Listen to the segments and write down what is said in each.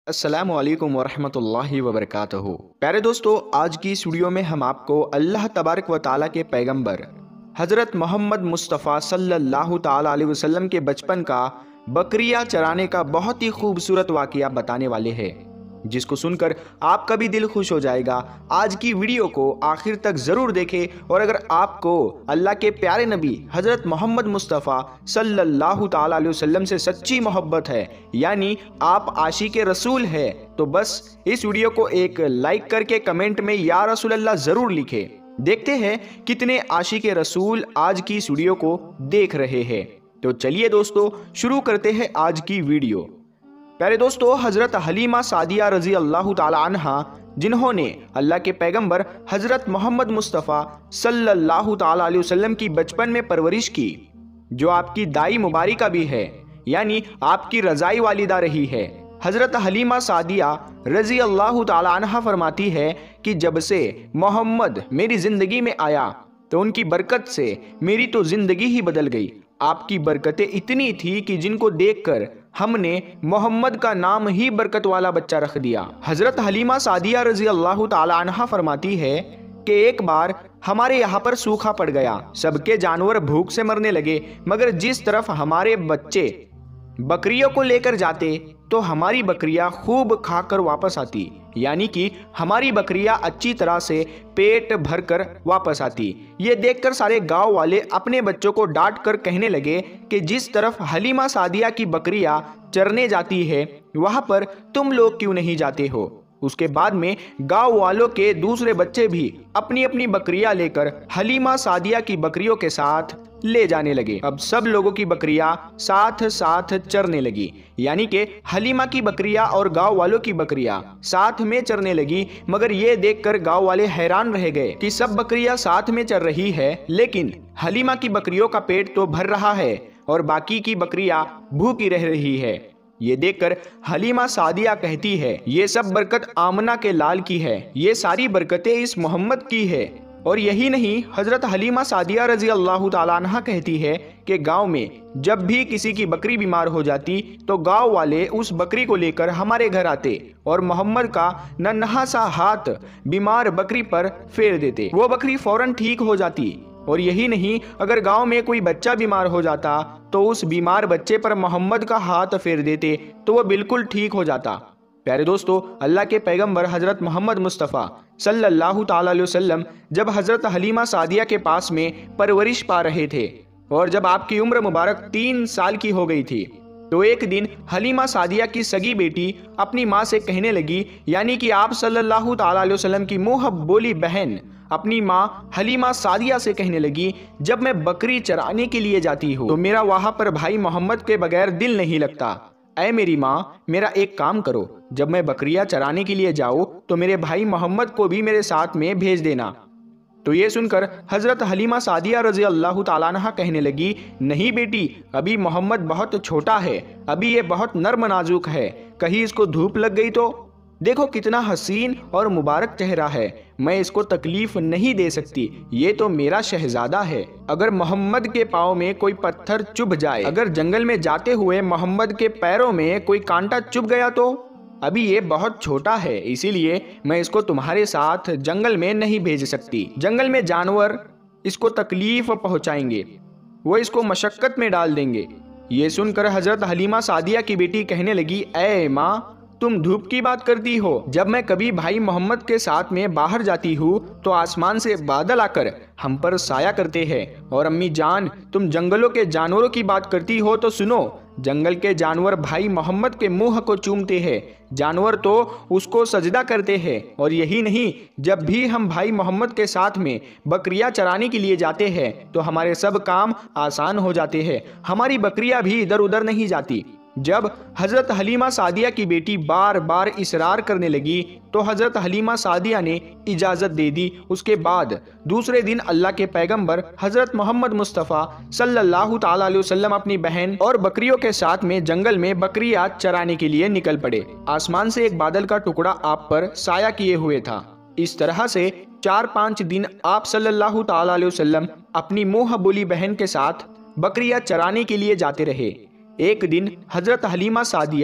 अस्सलामु अलैकुम वरहमतुल्लाहि वबरकातुहू। प्यारे दोस्तों, आज की इस वीडियो में हम आपको अल्लाह तबारक व ताला के पैगंबर हज़रत मोहम्मद मुस्तफ़ा सल्लल्लाहु ताला अलैहि वसल्लम के बचपन का बकरियां चराने का बहुत ही खूबसूरत वाक़या बताने वाले हैं, जिसको सुनकर आपका भी दिल खुश हो जाएगा। आज की वीडियो को आखिर तक ज़रूर देखें और अगर आपको अल्लाह के प्यारे नबी हज़रत मोहम्मद मुस्तफ़ा सल्लल्लाहु ताला अलैहि वसल्लम से सच्ची मोहब्बत है, यानी आप आशिक़े रसूल है, तो बस इस वीडियो को एक लाइक करके कमेंट में या रसूल अल्लाह ज़रूर लिखें। देखते हैं कितने आशिक़े रसूल आज की इस वीडियो को देख रहे हैं। तो चलिए दोस्तों, शुरू करते हैं आज की वीडियो। प्यारे दोस्तों, हज़रत हलीमा सादिया रज़ी अल्लाह ताला अन्हा, जिन्होंने अल्लाह के पैगंबर हज़रत मोहम्मद मुस्तफ़ा सल्लल्लाहु ताला अलैहि वसल्लम की बचपन में परवरिश की, जो आपकी दाई मुबारिका भी है, यानी आपकी रज़ाई वालिदा रही है। हज़रत हलीमा सादिया रज़ी अल्लाह ताला अन्हा फरमाती है कि जब से मोहम्मद मेरी ज़िंदगी में आया तो उनकी बरकत से मेरी तो ज़िंदगी ही बदल गई। आपकी बरकतें इतनी थी कि जिनको देखकर हमने मोहम्मद का नाम ही बरकत वाला बच्चा रख दिया। हज़रत हलीमा सादिया रज़ी अल्लाह ताला अन्हा फरमाती है कि एक बार हमारे यहाँ पर सूखा पड़ गया, सबके जानवर भूख से मरने लगे, मगर जिस तरफ हमारे बच्चे बकरियों को लेकर जाते तो हमारी बकरियां खूब खाकर वापस आती, यानी कि हमारी बकरियां अच्छी तरह से पेट भरकर वापस आती। ये देखकर सारे गांव वाले अपने बच्चों को डांट कर कहने लगे कि जिस तरफ हलीमा सादिया की बकरियां चरने जाती है वहां पर तुम लोग क्यों नहीं जाते हो। उसके बाद में गांव वालों के दूसरे बच्चे भी अपनी अपनी बकरियां लेकर हलीमा सादिया की बकरियों के साथ ले जाने लगे। अब सब लोगों की बकरियां साथ साथ चरने लगी, यानी कि हलीमा की बकरियां और गांव वालों की बकरियां साथ में चरने लगी। मगर ये देखकर गांव वाले हैरान रह गए कि सब बकरियां साथ में चर रही है, लेकिन हलीमा की बकरियों का पेट तो भर रहा है और बाकी की बकरियां भूखी रह रही है। ये देखकर हलीमा सादिया कहती है, ये सब बरकत आमना के लाल की है, ये सारी बरकतें इस मोहम्मद की है। और यही नहीं, हज़रत हलीमा सादिया रज़ी अल्लाह ताला अन्हा कहती है कि गांव में जब भी किसी की बकरी बीमार हो जाती तो गांव वाले उस बकरी को लेकर हमारे घर आते और मोहम्मद का नन्हा सा हाथ बीमार बकरी पर फेर देते, वो बकरी फौरन ठीक हो जाती। और यही नहीं, अगर गांव में कोई बच्चा बीमार हो जाता तो उस बीमार बच्चे पर मोहम्मद का हाथ फेर देते तो वह बिल्कुल ठीक हो जाता। प्यारे दोस्तों, अल्लाह के पैगंबर हज़रत मोहम्मद मुस्तफ़ा सल्लल्लाहु ताला अलैहि वसल्लम जब हज़रत हलीमा सादिया के पास में परवरिश पा रहे थे और जब आपकी उम्र मुबारक 3 साल की हो गई थी, तो एक दिन हलीमा सादिया की सगी बेटी अपनी माँ से कहने लगी, यानी कि आप सल्लल्लाहु ताला अलैहि वसल्लम की मुँह बोली बहन अपनी माँ हलीमा सादिया से कहने लगी, जब मैं बकरी चराने के लिए जाती हूँ तो मेरा वहाँ पर भाई मोहम्मद के बगैर दिल नहीं लगता। ऐ मेरी माँ, मेरा एक काम करो, जब मैं बकरियां चराने के लिए जाऊँ तो मेरे भाई मोहम्मद को भी मेरे साथ में भेज देना। तो ये सुनकर हज़रत हलीमा सादिया रज़ी अल्लाह ताला अन्हा कहने लगी, नहीं बेटी, अभी मोहम्मद बहुत छोटा है, अभी ये बहुत नर्म नाजुक है, कहीं इसको धूप लग गई तो। देखो कितना हसीन और मुबारक चेहरा है, मैं इसको तकलीफ नहीं दे सकती, ये तो मेरा शहजादा है। अगर मोहम्मद के पाँव में कोई पत्थर चुभ जाए, अगर जंगल में जाते हुए मोहम्मद के पैरों में कोई कांटा चुभ गया तो। अभी ये बहुत छोटा है, इसीलिए मैं इसको तुम्हारे साथ जंगल में नहीं भेज सकती। जंगल में जानवर इसको तकलीफ पहुंचाएंगे, वो इसको मशक्कत में डाल देंगे। ये सुनकर हज़रत हलीमा सादिया की बेटी कहने लगी, ऐ माँ, तुम धूप की बात करती हो, जब मैं कभी भाई मोहम्मद के साथ में बाहर जाती हूँ तो आसमान से बादल आकर हम पर साया करते हैं। और अम्मी जान, तुम जंगलों के जानवरों की बात करती हो तो सुनो, जंगल के जानवर भाई मोहम्मद के मुंह को चूमते हैं, जानवर तो उसको सजदा करते हैं। और यही नहीं, जब भी हम भाई मोहम्मद के साथ में बकरियां चराने के लिए जाते हैं तो हमारे सब काम आसान हो जाते हैं, हमारी बकरियां भी इधर उधर नहीं जाती। जब हज़रत हलीमा सादिया की बेटी बार बार इसरार करने लगी तो हज़रत हलीमा सादिया ने इजाज़त दे दी। उसके बाद दूसरे दिन अल्लाह के पैगंबर हज़रत मोहम्मद मुस्तफ़ा सल्लल्लाहु ताला अलैहि वसल्लम अपनी बहन और बकरियों के साथ में जंगल में बकरियां चराने के लिए निकल पड़े। आसमान से एक बादल का टुकड़ा आप पर साया किए हुए था। इस तरह से 4-5 दिन आप सल्लल्लाहु ताला अलैहि वसल्लम अपनी मुँह बोली बहन के साथ बकरियां चराने के लिए जाते रहे। एक दिन हज़रत हलीमा सादिया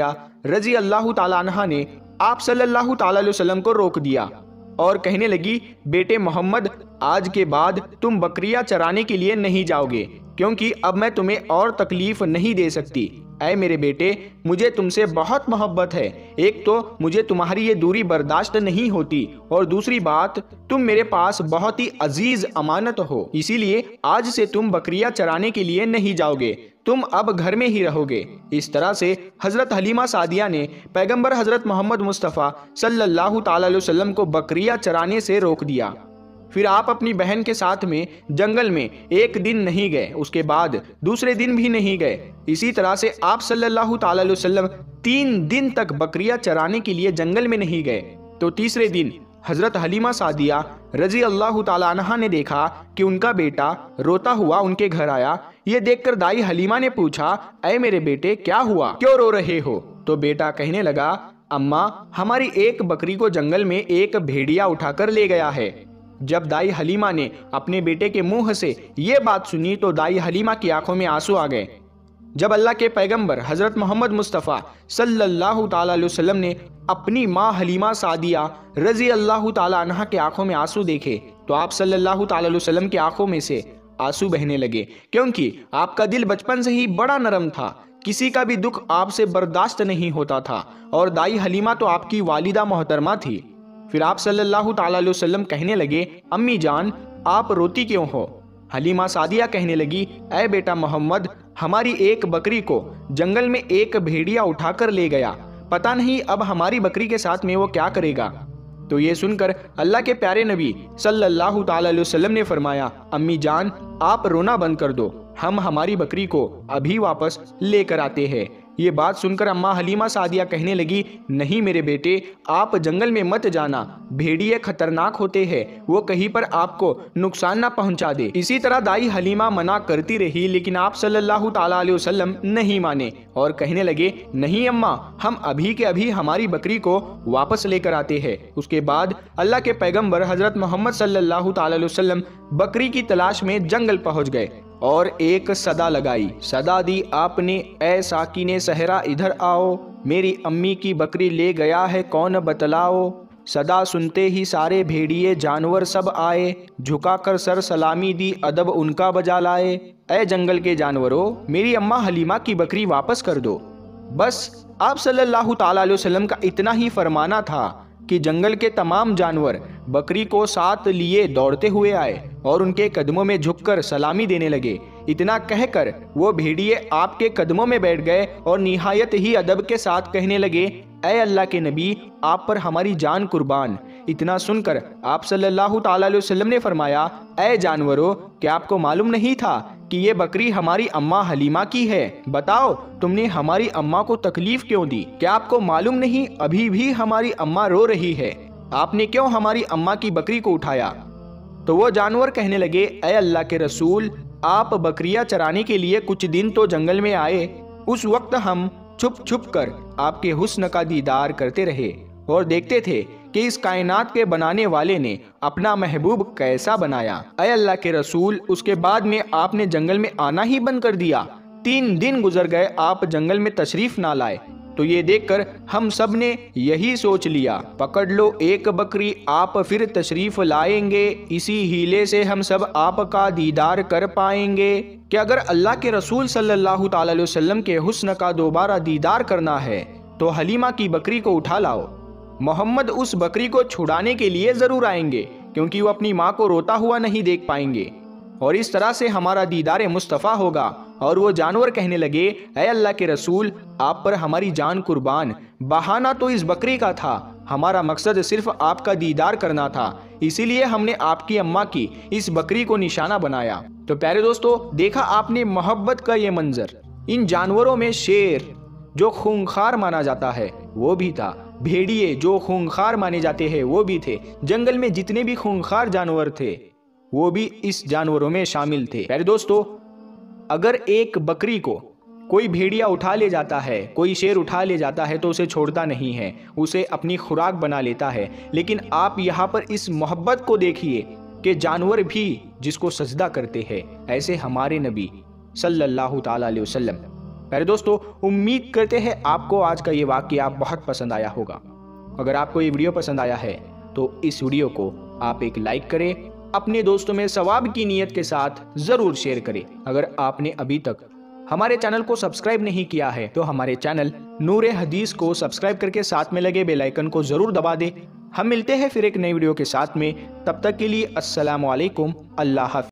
रजी अल्लाह ताला अन्हा ने आप सल्लल्लाहु ताला अलैहि वसल्लम को रोक दिया और कहने लगी, बेटे मोहम्मद, आज के बाद तुम बकरियां चराने के लिए नहीं जाओगे, क्योंकि अब मैं तुम्हें और तकलीफ नहीं दे सकती। ऐ मेरे बेटे, मुझे तुमसे बहुत मोहब्बत है। एक तो मुझे तुम्हारी ये दूरी बर्दाश्त नहीं होती, और दूसरी बात, तुम मेरे पास बहुत ही अजीज अमानत हो। इसीलिए आज से तुम बकरियां चराने के लिए नहीं जाओगे, तुम अब घर में ही रहोगे। इस तरह से हज़रत हलीमा सादिया ने पैगंबर हज़रत मोहम्मद मुस्तफ़ा सल्लल्लाहु ताला अलैहि वसल्लम को बकरियां चराने से रोक दिया। फिर आप अपनी बहन के साथ में जंगल में एक दिन नहीं गए, उसके बाद दूसरे दिन भी नहीं गए। इसी तरह से आप सल्लल्लाहु ताला अलैहि वसल्लम 3 दिन तक बकरियां चराने के लिए जंगल में नहीं गए। तो तीसरे दिन हज़रत हलीमा सादिया रजी अल्लाह ताला अन्हा ने देखा कि उनका बेटा रोता हुआ उनके घर आया। ये देखकर दाई हलीमा ने पूछा, ऐ मेरे बेटे, क्या हुआ, क्यों रो रहे हो? तो बेटा कहने लगा, अम्मा, हमारी एक बकरी को जंगल में एक भेड़िया उठाकर ले गया है। जब दाई हलीमा ने अपने बेटे के मुंह से ये बात सुनी तो दाई हलीमा की आंखों में आंसू आ गए। जब अल्लाह के पैगंबर हज़रत मोहम्मद मुस्तफ़ा सल्लल्लाहु ताला अलैहि वसल्लम ने अपनी माँ हलीमा सादिया रजी अल्लाह ताला अन्हा के आंखों में आंसू देखे तो आप सल्लल्लाहु ताला अलैहि वसल्लम की आंखों में से आंसू बहने लगे, क्योंकि आपका दिल बचपन से ही बड़ा नरम था, किसी का भी दुख आपसे बर्दाश्त नहीं होता था, और दाई हलीमा तो आपकी वालिदा मोहतरमा थी। फिर आप सल्लल्लाहु ताला अलैहि वसल्लम कहने लगे, अम्मी जान, आप रोती क्यों हो? हलीमा सादिया कहने लगी, ऐ बेटा मोहम्मद, हमारी एक बकरी को जंगल में एक भेड़िया उठाकर ले गया, पता नहीं अब हमारी बकरी के साथ में वो क्या करेगा। तो ये सुनकर अल्लाह के प्यारे नबी सल्लल्लाहु ताला अलैहि वसल्लम ने फरमाया, अम्मी जान, आप रोना बंद कर दो, हम हमारी बकरी को अभी वापस लेकर आते हैं। ये बात सुनकर अम्मा हलीमा सादिया कहने लगी, नहीं मेरे बेटे, आप जंगल में मत जाना, भेड़िए खतरनाक होते हैं, वो कहीं पर आपको नुकसान ना पहुंचा दे। इसी तरह दाई हलीमा मना करती रही, लेकिन आप सल्लल्लाहु ताला अलैहि वसल्लम नहीं माने और कहने लगे, नहीं अम्मा, हम अभी के अभी हमारी बकरी को वापस लेकर आते हैं। उसके बाद अल्लाह के पैगंबर हजरत मोहम्मद सल्लल्लाहु ताला अलैहि वसल्लम बकरी की तलाश में जंगल पहुंच गए और एक सदा लगाई। सदा दी आपने, ऐ साकिने सहरा इधर आओ, मेरी अम्मी की बकरी ले गया है कौन बतलाओ। सदा सुनते ही सारे भेड़िए जानवर सब आए, झुकाकर सर सलामी दी अदब उनका बजा लाए। ऐ जंगल के जानवरों, मेरी अम्मा हलीमा की बकरी वापस कर दो। बस आप सल्लल्लाहु ताला अलैहि वसल्लम का इतना ही फरमाना था कि जंगल के तमाम जानवर बकरी को साथ लिए दौड़ते हुए आए और उनके कदमों में झुककर सलामी देने लगे। इतना कहकर वो भेड़िए आपके कदमों में बैठ गए और निहायत ही अदब के साथ कहने लगे, ऐ अल्लाह के नबी, आप पर हमारी जान कुर्बान। इतना सुनकर आप सल्लल्लाहु ताला अलैहि वसल्लम ने फरमाया, ऐ जानवरों, क्या आपको मालूम नहीं था कि ये बकरी हमारी अम्मा हलीमा की है? बताओ, तुमने हमारी अम्मा को तकलीफ क्यों दी? क्या आपको मालूम नहीं अभी भी हमारी अम्मा रो रही है? आपने क्यों हमारी अम्मा की बकरी को उठाया? तो वो जानवर कहने लगे, ऐ अल्लाह के रसूल, आप बकरियां चराने के लिए कुछ दिन तो जंगल में आए, उस वक्त हम छुप छुप कर आपके हुस्न का दीदार करते रहे और देखते थे कि इस कायनात के बनाने वाले ने अपना महबूब कैसा बनाया। ऐ अल्लाह के रसूल, उसके बाद में आपने जंगल में आना ही बंद कर दिया। 3 दिन गुजर गए, आप जंगल में तशरीफ ना लाए। तो ये देखकर हम सब ने यही सोच लिया, पकड़ लो एक बकरी, आप फिर तशरीफ लाएंगे, इसी हीले से हम सब आपका दीदार कर पाएंगे। कि अगर अल्लाह के रसूल सल्लल्लाहु ताला अलैहि वसल्लम के हुस्न का दोबारा दीदार करना है तो हलीमा की बकरी को उठा लाओ। मोहम्मद उस बकरी को छुड़ाने के लिए जरूर आएंगे, क्योंकि वो अपनी माँ को रोता हुआ नहीं देख पाएंगे, और इस तरह से हमारा दीदार मुस्तफ़ा होगा। और वो जानवर कहने लगे, ऐ अल्लाह के रसूल, आप पर हमारी जान कुर्बान, बहाना तो इस बकरी का था, हमारा मकसद सिर्फ आपका दीदार करना था, इसीलिए हमने आपकी अम्मा की इस बकरी को निशाना बनाया। तो प्यारे दोस्तों, देखा आपने मोहब्बत का ये मंजर। इन जानवरों में शेर जो खूंखार माना जाता है वो भी था, भेड़िए जो खूंखार माने जाते हैं वो भी थे, जंगल में जितने भी खूंखार जानवर थे वो भी इस जानवरों में शामिल थे। प्यारे दोस्तों, अगर एक बकरी को कोई भेड़िया उठा ले जाता है, कोई शेर उठा ले जाता है तो उसे छोड़ता नहीं है, उसे अपनी खुराक बना लेता है। लेकिन आप यहाँ पर इस मोहब्बत को देखिए कि जानवर भी जिसको सजदा करते हैं, ऐसे हमारे नबी सल्लल्लाहु ताला अलैहि वसल्लम प्यारे दोस्तों, उम्मीद करते हैं आपको आज का ये वाकया बहुत पसंद आया होगा। अगर आपको ये वीडियो पसंद आया है तो इस वीडियो को आप एक लाइक करें, अपने दोस्तों में सवाब की नीयत के साथ ज़रूर शेयर करें। अगर आपने अभी तक हमारे चैनल को सब्सक्राइब नहीं किया है तो हमारे चैनल नूर हदीस को सब्सक्राइब करके साथ में लगे बेल आइकन को ज़रूर दबा दें। हम मिलते हैं फिर एक नई वीडियो के साथ में, तब तक के लिए अस्सलामु अलैकुम, अल्लाह हाफ़िज़।